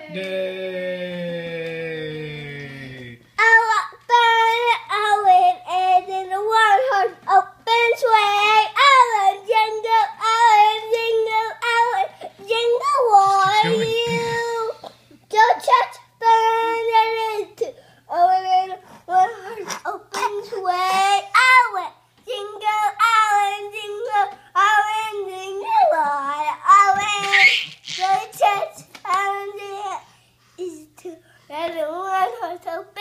Yay! Owen is in the one horse open sleigh. Owen, jingle, all you. Go church, Bermond. Owen in the one horse open sleigh. Owen, jingle, all Owen. Go church, Bermond is to one horse open.